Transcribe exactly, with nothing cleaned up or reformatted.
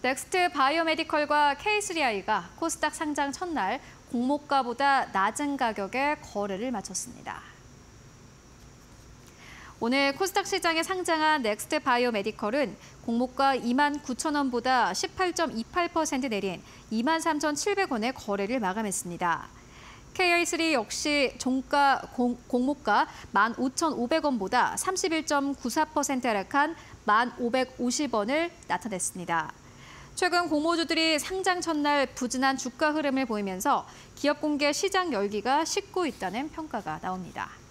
넥스트 바이오메디컬과 케이 쓰리 아이가 코스닥 상장 첫날 공모가보다 낮은 가격에 거래를 마쳤습니다. 오늘 코스닥 시장에 상장한 넥스트 바이오메디컬은 공모가 이만 구천 원보다 십팔 점 이팔 퍼센트 내린 이만 삼천칠백 원에 거래를 마감했습니다. 케이아이 쓰리 역시 종가 공, 공모가 만 오천오백 원보다 삼십일 점 구사 퍼센트 하락한 만 오백오십 원을 나타냈습니다. 최근 공모주들이 상장 첫날 부진한 주가 흐름을 보이면서 기업 공개 시장 열기가 식고 있다는 평가가 나옵니다.